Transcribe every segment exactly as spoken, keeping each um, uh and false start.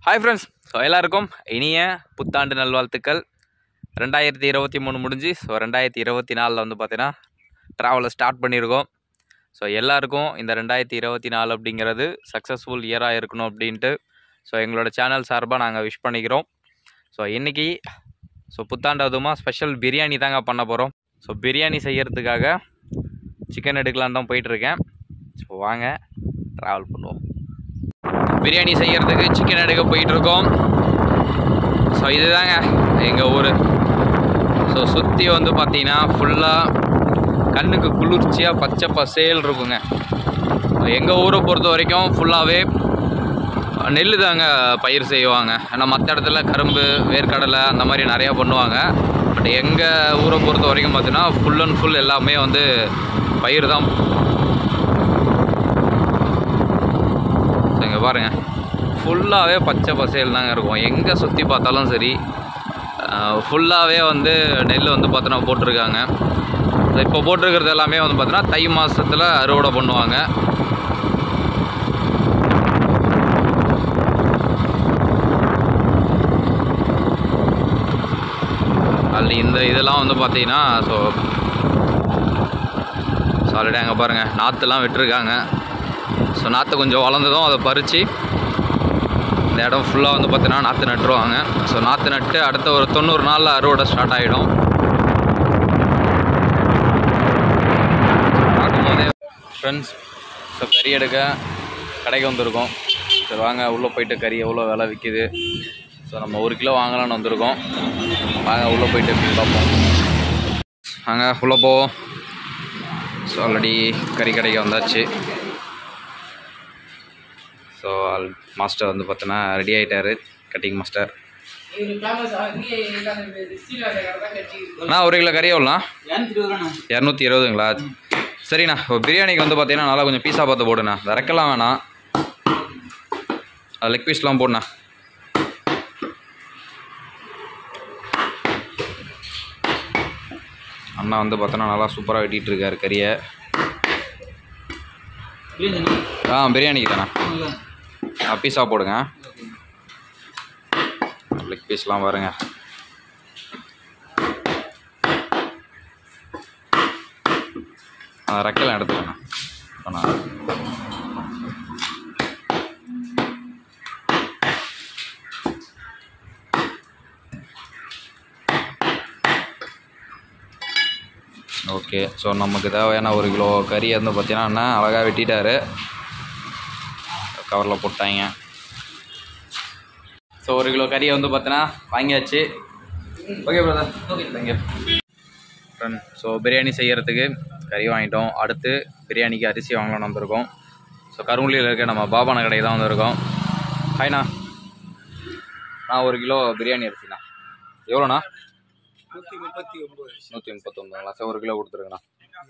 Hi friends, so எல்லாருக்கும் இனிய புத்தாண்டு நல்வாழ்த்துக்கள். ரெண்டாயிரத்தி இருபத்தி மூணு முடிஞ்சு ஸோ ரெண்டாயிரத்தி இருபத்தி நாலில் வந்து பார்த்தீங்கன்னா ட்ராவலை ஸ்டார்ட் பண்ணியிருக்கோம். ஸோ எல்லாருக்கும் இந்த ரெண்டாயிரத்தி இருபத்தி நாலு அப்படிங்கிறது சக்ஸஸ்ஃபுல் இயராக இருக்கணும் அப்படின்ட்டு ஸோ எங்களோட சேனல் சார்பாக நாங்கள் விஷ் பண்ணிக்கிறோம். ஸோ இன்றைக்கி ஸோ புத்தாண்டு அதுமா ஸ்பெஷல் பிரியாணி தாங்க பண்ண போகிறோம். ஸோ பிரியாணி செய்கிறதுக்காக சிக்கன் எடுக்கலான்னு தான் போயிட்டுருக்கேன். ஸோ வாங்க ட்ராவல் பண்ணுவோம். பிரியாணி செய்கிறதுக்கு சிக்கன் எடுக்க போயிட்டுருக்கோம். ஸோ இதுதாங்க எங்கள் ஊர். ஸோ சுற்றி வந்து பார்த்திங்கன்னா ஃபுல்லாக கண்ணுக்கு குளிர்ச்சியாக பச்சை பசேல் இருக்குங்க. எங்கள் ஊரை பொறுத்த வரைக்கும் ஃபுல்லாகவே நெல் தாங்க பயிர் செய்வாங்க. ஏன்னா மற்ற இடத்துல கரும்பு, வேர்க்கடலை அந்த மாதிரி நிறையா பண்ணுவாங்க. பட் எங்கள் ஊரை பொறுத்த வரைக்கும் பார்த்திங்கன்னா ஃபுல் அண்ட் ஃபுல் எல்லாமே வந்து பயிர் தான். இங்கே பாருங்கள், ஃபுல்லாகவே பச்சை பசேல் தாங்க இருக்கும். எங்கே சுற்றி பார்த்தாலும் சரி ஃபுல்லாகவே வந்து நெல் வந்து பார்த்தோன்னா போட்டிருக்காங்க. இப்போ போட்டிருக்கிறது எல்லாமே வந்து பார்த்தோன்னா தை மாதத்தில் அறுவடை பண்ணுவாங்க. அதில் இந்த இதெல்லாம் வந்து பார்த்தீங்கன்னா ஸோ ஸோ ஆல்ரெடி அங்கே பாருங்கள் நாற்றுலாம் விட்டுருக்காங்க. ஸோ நாற்று கொஞ்சம் வளர்ந்ததும் அதை பறித்து இந்த இடம் ஃபுல்லாக வந்து பார்த்தீங்கன்னா நாற்று நட்டுருவாங்க. ஸோ நாற்று நட்டு அடுத்த ஒரு தொண்ணூறு நாளில் அறுவடை ஸ்டார்ட் ஆகிடும். பார்க்கும்போதே ஃப்ரெண்ட்ஸ் ஸோ கறி எடுக்க கடைக்கு வந்திருக்கோம். சரி வாங்க உள்ளே போயிட்டு கறி எவ்வளோ விலை விற்கிது. ஸோ நம்ம ஒரு கிலோ வாங்கலான்னு வந்திருக்கோம். வாங்க உள்ளே போயிட்டு எப்படி பார்ப்போம். வாங்க உள்ளே போவோம். ஸோ ஆல்ரெடி கறி கடைக்கு வந்தாச்சு. ஸோ ஆல் மாஸ்டர் வந்து பார்த்தோன்னா ரெடி ஆகிட்டார், கட்டிங் மாஸ்டர். அண்ணா ஒரு கிலோ கறி எவ்வளோண்ணா? இரநூத்தி இருபதுங்களா? சரிண்ணா. இப்போ பிரியாணிக்கு வந்து பார்த்தீங்கன்னா நல்லா கொஞ்சம் பீஸாக பார்த்து போடுண்ணா. இறக்கலாம் வேணாம், அது லெக் பீஸ்லாம் போடுண்ணா. அண்ணா வந்து பார்த்தோன்னா நல்லா சூப்பராக வெட்டிகிட்டு இருக்காரு கறியை. ஆ பிரியாணிக்கு தானே பீஸாக போடுங்க. லெக் பீஸ்லாம் பாருங்க. ரெக்கலாம் எடுத்துக்கண்ணா. ஓகே. ஸோ நமக்கு தேவையான ஒரு கிலோ கறி வந்து பார்த்தீங்கன்னா அழகாக வெட்டிட்டாரு, கவரில் போட்டாங்க. ஸோ ஒரு கிலோ கறியை வந்து பார்த்தீங்கன்னா வாங்கியாச்சு. Okay brother, okay thank you friend. So biryani செய்கிறதுக்கு கறி வாங்கிட்டோம். அடுத்து பிரியாணிக்கு அரிசி வாங்கலாம்னு வந்திருக்கோம். ஸோ கருங்குழியில் இருக்க நம்ம பாபான கடைக்கு தான் வந்திருக்கோம். ஹாய்ண்ணா, நான் ஒரு கிலோ பிரியாணி அரிசிண்ணா. எவ்வளோண்ணா? நூற்றி முப்பத்தி ஒம்பது நூற்றி முப்பத்தி ஒம்பதுங்களா? சார் ஒரு கிலோ கொடுத்துருங்கண்ணா.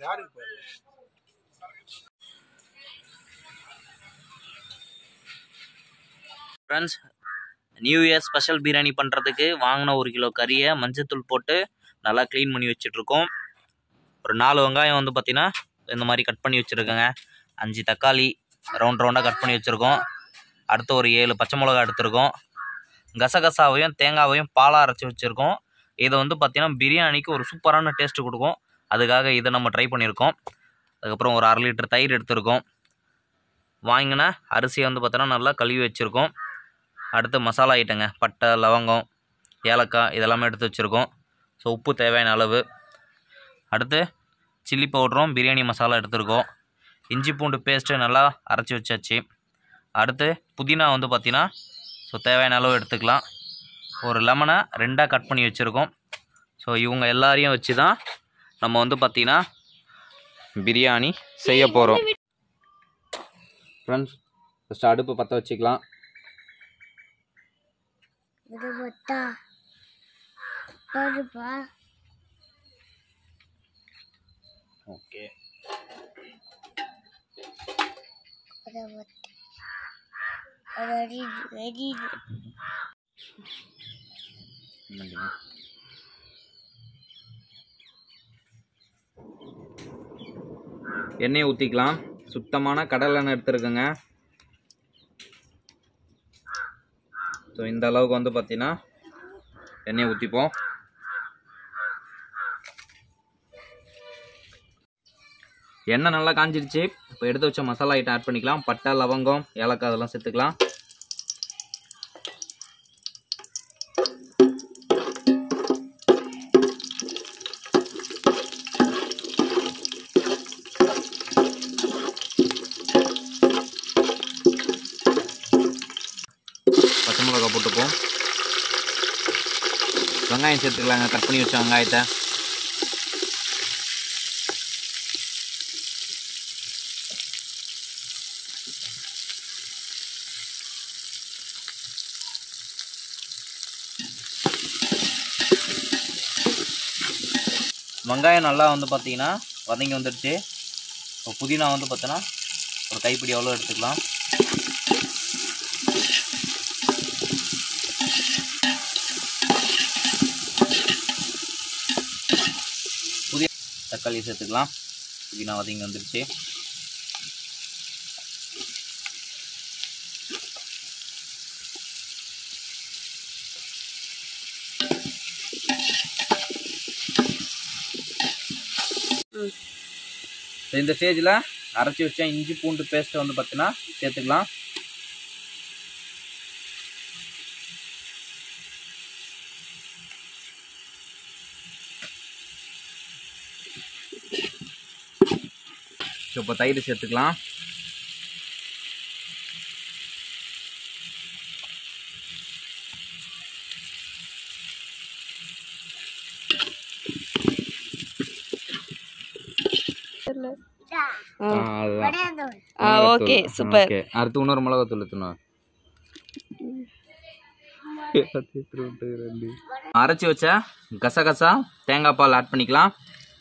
Friends, new year special biryani பண்ணுறதுக்கு வாங்கின ஒரு கிலோ கறியை மஞ்சத்தூள் போட்டு நல்லா க்ளீன் பண்ணி வச்சுட்ருக்கோம். ஒரு நாலு வெங்காயம் வந்து பார்த்திங்கன்னா இந்த மாதிரி கட் பண்ணி வச்சுருக்கேங்க. அஞ்சு தக்காளி ரவுண்ட் ரவுண்டாக கட் பண்ணி வச்சுருக்கோம். அடுத்து ஒரு ஏழு பச்சை மிளகா எடுத்துருக்கோம். கசகசாவையும் தேங்காவையும் பாலாக அரைச்சி வச்சுருக்கோம். இதை வந்து பார்த்திங்கன்னா பிரியாணிக்கு ஒரு சூப்பரான டேஸ்ட்டு கொடுக்கும். அதுக்காக இதை நம்ம ட்ரை பண்ணியிருக்கோம். அதுக்கப்புறம் ஒரு அரை லிட்டர் தயிர் எடுத்துருக்கோம். வாங்கின அரிசியை வந்து பார்த்தோன்னா நல்லா கழுவி வச்சுருக்கோம். அடுத்து மசாலா ஐட்டங்க, பட்டை, லவங்கம், ஏலக்காய் இதெல்லாமே எடுத்து வச்சுருக்கோம். ஸோ உப்பு தேவையான அளவு. அடுத்து சில்லி பவுடரும் பிரியாணி மசாலா எடுத்துருக்கோம். இஞ்சி பூண்டு பேஸ்ட்டு நல்லா அரைச்சி வச்சாச்சு. அடுத்து புதினா வந்து பார்த்திங்கன்னா ஸோ தேவையான அளவு எடுத்துக்கலாம். ஒரு லெமனை ரெண்டாக கட் பண்ணி வச்சுருக்கோம். ஸோ இவங்க எல்லாரையும் வச்சு தான் நம்ம வந்து பார்த்திங்கன்னா பிரியாணி செய்ய போகிறோம். ஃப்ரெண்ட்ஸ் ஃபஸ்ட்டு அடுப்பு பற்ற வச்சுக்கலாம். ஓகே. எண்ணெயை ஊற்றிக்கலாம். சுத்தமான கடலை எண்ணெய் எடுத்துருக்கேங்க. ஸோ இந்த அளவுக்கு வந்து பார்த்திங்கன்னா எண்ணெயை ஊற்றிப்போம். எண்ணெய் நல்லா காஞ்சிடுச்சு. இப்போ எடுத்து வச்ச மசாலா ஐட்டம் ஆட் பண்ணிக்கலாம். பட்டை, லவங்கம், ஏலக்காய் அதெல்லாம் சேர்த்துக்கலாம். பச்சை மிளகாய் போட்டுப்போம். வெங்காயம் சேர்த்துக்கலாங்க. கட் பண்ணி வச்ச வெங்காயத்தை வெங்காயம் நல்லா வந்து பார்த்தீங்கன்னா வதங்கி வந்துடுச்சு. இப்போ புதினா வந்து பார்த்தோன்னா ஒரு கைப்பிடி எவ்வளோ எடுத்துக்கலாம். புதிய தக்காளி சேர்த்துக்கலாம். புதினா வதங்கி வந்துடுச்சு. இந்த ஸ்டேஜில் அரைச்சி வச்ச இஞ்சி பூண்டு பேஸ்ட்டை வந்து பார்த்தீங்கன்னா சேர்த்துக்கலாம். இப்போ தயிர் சேர்த்துக்கலாம். Okay super. அடுத்து இன்னொரு மிளகாத்தூள் ஊற்றணும். அரைச்சி வச்ச கசகசா தேங்காய் பால் ஆட் பண்ணிக்கலாம்.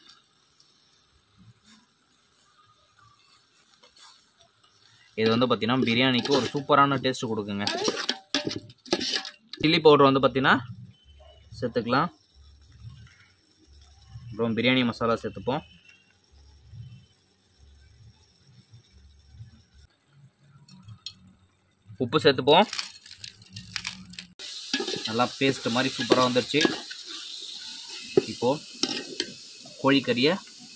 இது வந்து பார்த்தீங்கன்னா பிரியாணிக்கு ஒரு சூப்பரான டேஸ்ட் கொடுக்குங்க. சில்லி பவுடர் வந்து பார்த்தீங்கன்னா சேர்த்துக்கலாம். அப்புறம் பிரியாணி மசாலா சேர்த்துப்போம். உப்பு சேர்த்துப்போம். நல்லா பேஸ்ட் மாதிரி சூப்பராக வந்துடுச்சு. இப்போது கோழிக்கறியை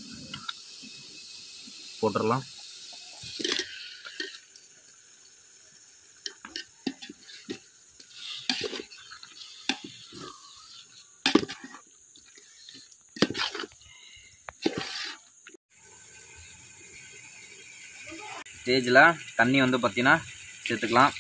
போட்டுடலாம். ஸ்டேஜில் தண்ணி வந்து பார்த்தீங்கன்னா சேர்த்துக்கலாம்.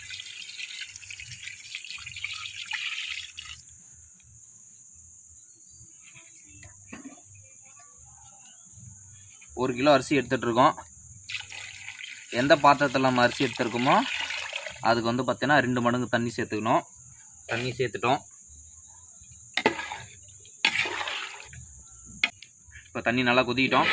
ஒரு கிலோ அரிசி எடுத்துகிட்ருக்கோம். எந்த பாத்திரத்தில் நம்ம அரிசி எடுத்துருக்கோமோ அதுக்கு வந்து பார்த்தீங்கன்னா ரெண்டு மடங்கு தண்ணி சேர்த்துக்கணும். தண்ணி சேர்த்துட்டோம். இப்போ தண்ணி நல்லா கொதிக்கிட்டோம்.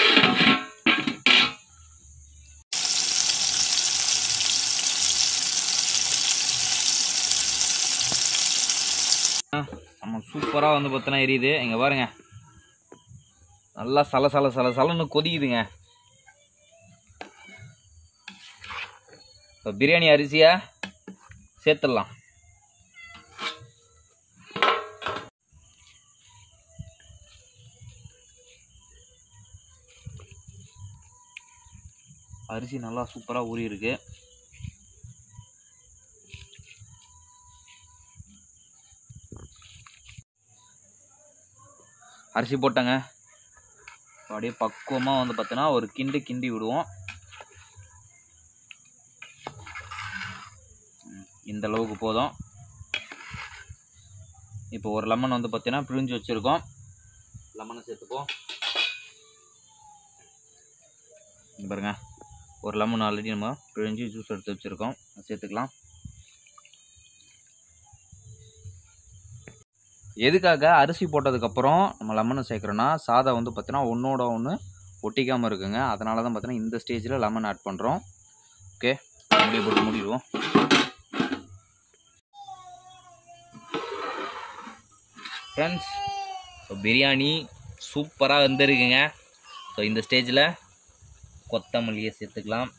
நம்ம சூப்பராக வந்து பார்த்தோன்னா எரியுது. இங்கே பாருங்க, நல்லா சல சல சல சலன்னு கொதிக்குதுங்க. இப்போ பிரியாணி அரிசியை சேர்த்துடலாம். அரிசி நல்லா சூப்பராக ஊறி இருக்கு. அரிசி போட்டங்க. அப்படியே பக்குவமாக வந்து பார்த்தோன்னா ஒரு கிண்டு கிண்டி விடுவோம். இந்த அளவுக்கு போதும். இப்போ ஒரு லெமன் வந்து பார்த்தீங்கன்னா பிழிஞ்சு வச்சுருக்கோம். லெமனை சேர்த்துப்போம். பாருங்க, ஒரு லெமன் ஆல்ரெடி நம்ம பிழிஞ்சு ஜூஸ் எடுத்து வச்சுருக்கோம். சேர்த்துக்கலாம். எதுக்காக அரிசி போட்டதுக்கப்புறம் நம்ம லெமனை சேர்க்குறோன்னா சாதம் வந்து பார்த்தீங்கன்னா ஒன்றோட ஒன்று ஒட்டிக்காமல் இருக்குங்க. அதனால தான் பார்த்தீங்கன்னா இந்த ஸ்டேஜில் லெமன் ஆட் பண்ணுறோம். ஓகே, முடிய போட்டு மூடிடுவோம். ஃப்ரெண்ட்ஸ், ஸோ பிரியாணி சூப்பராக வந்துருக்குங்க. ஸோ இந்த ஸ்டேஜில் கொத்தமல்லியை சேர்த்துக்கலாம்.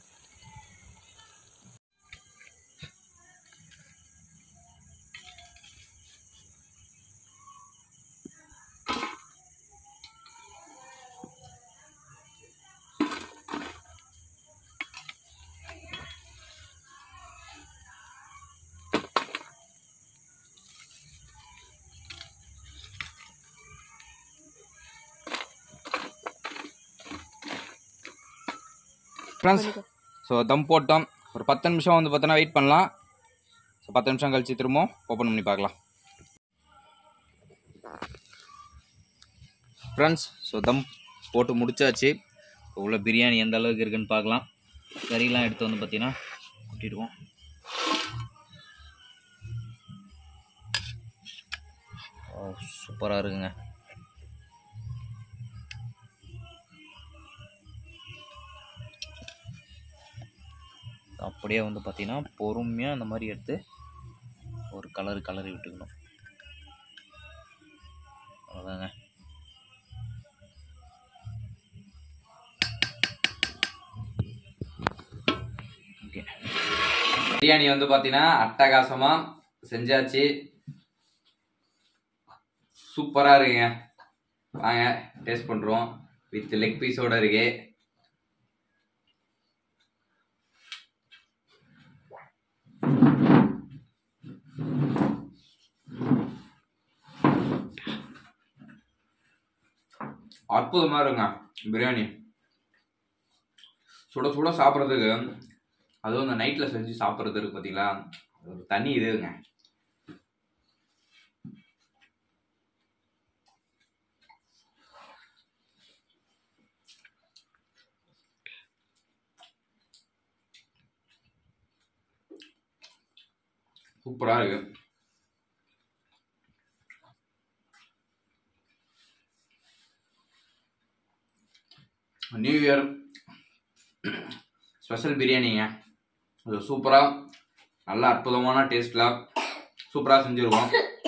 ஃப்ரெண்ட்ஸ் ஸோ தம் போட்டோம். ஒரு பத்து நிமிஷம் வந்து பார்த்தோன்னா வெயிட் பண்ணலாம். ஸோ பத்து நிமிஷம் கழிச்சு திரும்பவும் ஓப்பன் பண்ணி பார்க்கலாம். ஃப்ரெண்ட்ஸ் ஸோ தம் போட்டு முடிச்சாச்சு. உள்ள பிரியாணி எந்த அளவுக்கு இருக்குன்னு பார்க்கலாம். கறியெலாம் எடுத்து வந்து பார்த்தீங்கன்னா கொட்டிடுவோம். சூப்பராக இருக்குங்க. அப்படியே வந்து பார்த்தீங்கன்னா பொறுமையாக இந்த மாதிரி எடுத்து ஒரு கலரு கலரி விட்டுக்கணும். அவ்வளோதாங்க. ஓகே, பிரியாணி வந்து பார்த்தீங்கன்னா அட்டகாசமாக செஞ்சாச்சு. சூப்பராக இருக்குங்க. வாங்க டேஸ்ட் பண்ணுறோம். வித் லெக் பீஸோடு இருக்கு. அற்புதமாக இருக்குங்க பிரியாணி. சுட சுட சாப்பிட்றதுக்கு, அதுவும் இந்த நைட்டில் செஞ்சு சாப்பிட்றதுக்கு பார்த்தீங்களா ஒரு தனி இதுங்க. சூப்பராக இருக்கு. நியூ இயர் ஸ்பெஷல் பிரியாணிங்க. அது சூப்பராக நல்ல அற்புதமான டேஸ்ட்டில் சூப்பராக செஞ்சுருவோம்.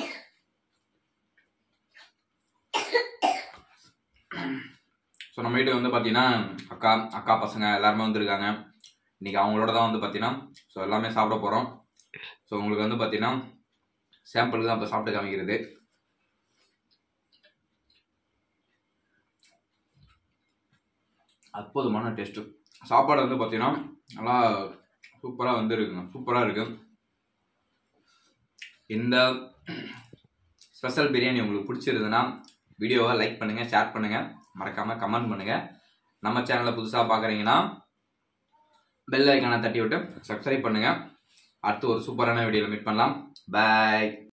ஸோ நம்ம வீட்டுக்கு வந்து பார்த்தீங்கன்னா அக்கா அக்கா பசங்க எல்லாருமே வந்துருக்காங்க. இன்றைக்கி அவங்களோட தான் வந்து பார்த்தீங்கன்னா ஸோ எல்லாமே சாப்பிட போகிறோம். ஸோ உங்களுக்கு வந்து பார்த்தீங்கன்னா சாம்பிளுக்கு தான் இப்போ சாப்பிட்டு காமிக்கிறது. அற்புதமான டேஸ்ட்டு. சாப்பாடு வந்து பார்த்தீங்கன்னா நல்லா சூப்பராக வந்து இருக்குங்க. சூப்பராக இருக்கு. இந்த ஸ்பெஷல் பிரியாணி உங்களுக்கு பிடிச்சிருந்ததுன்னா வீடியோவை லைக் பண்ணுங்கள், ஷேர் பண்ணுங்கள், மறக்காமல் கமெண்ட் பண்ணுங்கள். நம்ம சேனலை புதுசாக பார்க்குறீங்கன்னா பெல் ஐக்கானை தட்டி விட்டு சப்ஸ்கிரைப் பண்ணுங்கள். அடுத்து ஒரு சூப்பரான வீடியோவில் மீட் பண்ணலாம். பாய்.